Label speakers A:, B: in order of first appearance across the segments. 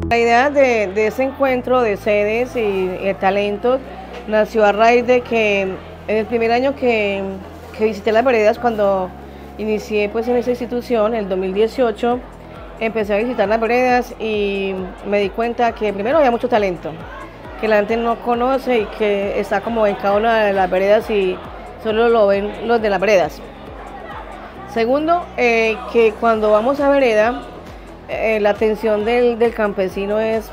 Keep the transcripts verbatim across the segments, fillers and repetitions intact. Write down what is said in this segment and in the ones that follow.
A: La idea de, de ese encuentro de sedes y, y talentos nació a raíz de que en el primer año que, que visité las veredas, cuando inicié pues en esa institución, en el dos mil dieciocho, empecé a visitar las veredas y me di cuenta que primero había mucho talento, que la gente no conoce y que está como en cada una de las veredas y solo lo ven los de las veredas. Segundo, eh, que cuando vamos a vereda, eh, la atención del, del campesino es,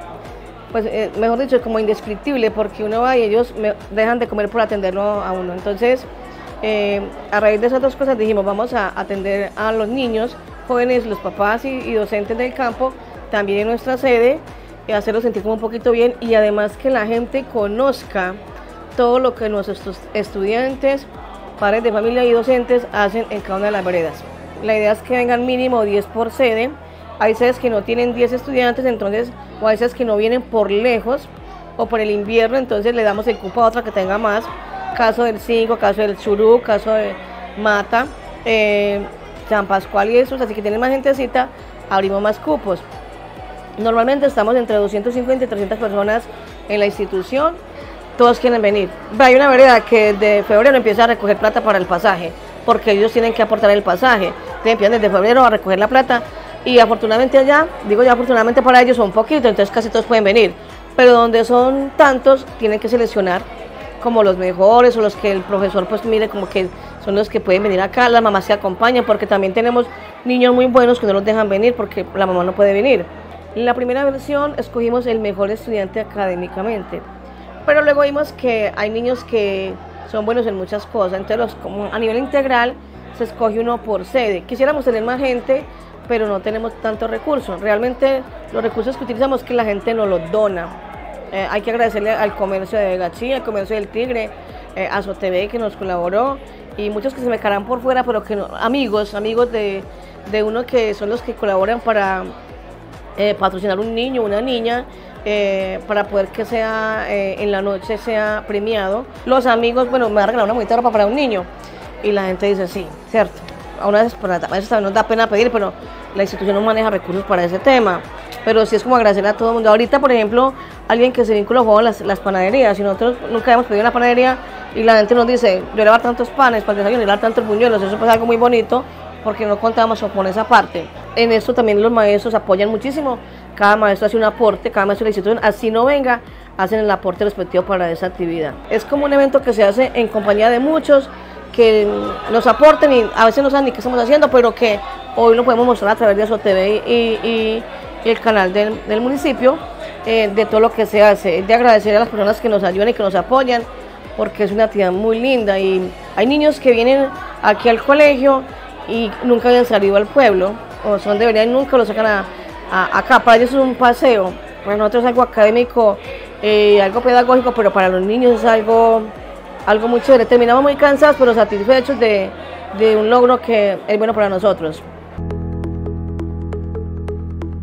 A: pues, eh, mejor dicho, como indescriptible, porque uno va y ellos me, dejan de comer por atenderlo a uno. Entonces, eh, a raíz de esas dos cosas dijimos, vamos a atender a los niños, jóvenes, los papás y, y docentes del campo, también en nuestra sede, y hacerlos sentir como un poquito bien, y además que la gente conozca todo lo que nuestros estudiantes, padres de familia y docentes hacen en cada una de las veredas. La idea es que vengan mínimo diez por sede. Hay sedes que no tienen diez estudiantes, entonces, o hay sedes que no vienen por lejos o por el invierno, entonces le damos el cupo a otra que tenga más. Caso del cinco, caso del Churú, caso de Mata, eh, San Pascual y esos, así que tienen más gentecita, abrimos más cupos. Normalmente estamos entre doscientas cincuenta y trescientas personas en la institución, todos quieren venir. Hay una vereda que desde febrero empieza a recoger plata para el pasaje, porque ellos tienen que aportar el pasaje, empiezan desde febrero a recoger la plata. Y afortunadamente allá, digo ya afortunadamente para ellos son poquitos, entonces casi todos pueden venir. Pero donde son tantos, tienen que seleccionar como los mejores o los que el profesor pues mire como que son los que pueden venir acá, las mamás se acompañan, porque también tenemos niños muy buenos que no los dejan venir porque la mamá no puede venir. En la primera versión escogimos el mejor estudiante académicamente, pero luego vimos que hay niños que son buenos en muchas cosas, entonces los, como a nivel integral se escoge uno por sede. Quisiéramos tener más gente, pero no tenemos tantos recursos. Realmente los recursos que utilizamos es que la gente nos los dona. Eh, hay que agradecerle al comercio de Vegachí, al comercio del Tigre, eh, a SOTV que nos colaboró, y muchos que se me quedarán por fuera, pero que no, amigos, amigos de, de uno que son los que colaboran para eh, patrocinar un niño, una niña, eh, para poder que sea eh, en la noche sea premiado. Los amigos, bueno, me van a regalar una bonita ropa para un niño, y la gente dice sí, cierto. A una vez, a veces también nos da pena pedir, pero la institución no maneja recursos para ese tema. Pero sí es como agradecerle a todo el mundo. Ahorita, por ejemplo, alguien que se vincula a las, las panaderías, y nosotros nunca hemos pedido una panadería, y la gente nos dice, yo le voy a dar tantos panes para el desayuno, le voy a dar tantos buñuelos. Eso es algo muy bonito, porque no contábamos con esa parte. En esto también los maestros apoyan muchísimo. Cada maestro hace un aporte, cada maestro de la institución, así no venga, hacen el aporte respectivo para esa actividad. Es como un evento que se hace en compañía de muchos, que nos aporten, y a veces no saben ni qué estamos haciendo, pero que hoy lo podemos mostrar a través de SOTV y, y, y el canal del, del municipio, eh, de todo lo que se hace, de agradecer a las personas que nos ayudan y que nos apoyan, porque es una actividad muy linda. Y hay niños que vienen aquí al colegio y nunca habían salido al pueblo, o son de verdad y nunca lo sacan a, a, acá. Para ellos es un paseo, para nosotros es algo académico, eh, algo pedagógico, pero para los niños es algo algo muy chévere. Terminamos muy cansados pero satisfechos de, de un logro que es bueno para nosotros.